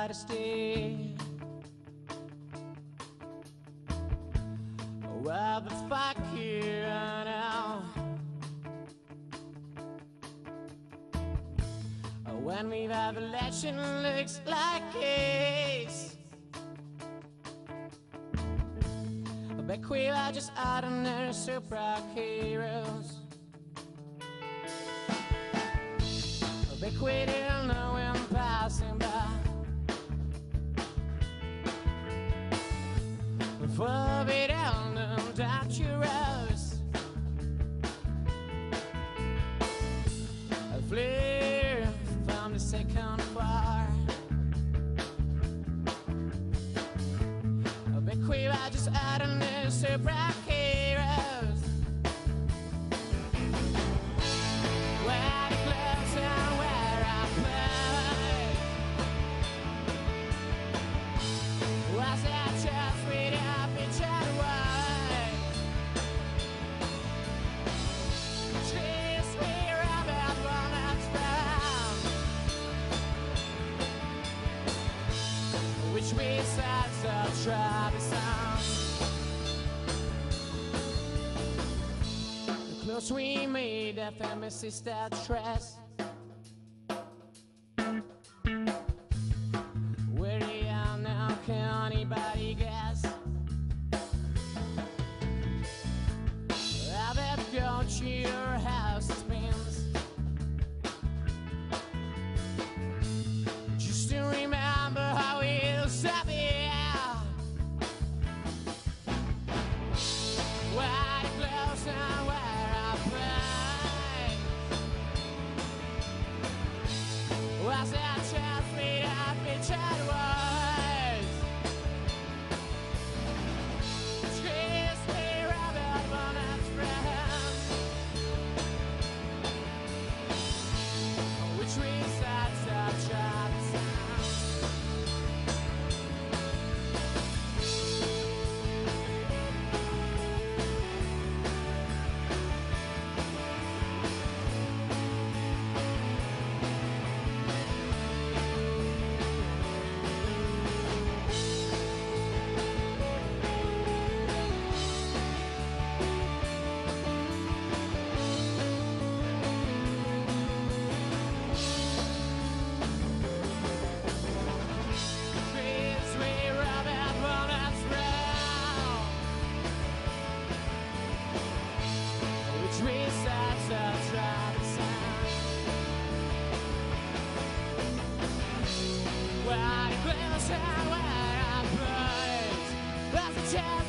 try to stay. Well, the fuck here now. When we've had election looks like this, back we were just ordinary superheroes. Back we didn't know when passing by. Forbidden and dangerous, I flee from the second bar. Back we were just ordinary superheroes. Wear the gloves and wear our play. Was that just with up each other way? Trees we rub out one that's round, which besides the troublesome. The clothes we made, the famous is that dress. Where they are now, can anybody guess? I bet go to your house it spins, just to remember how it used to be. Wear the clothes and wear our play. Was that just made up each other ways? Trees we rub out one that's friends, which resides the troublesome. Resides the troublesome. Where the clothes and where our place, that's a chance.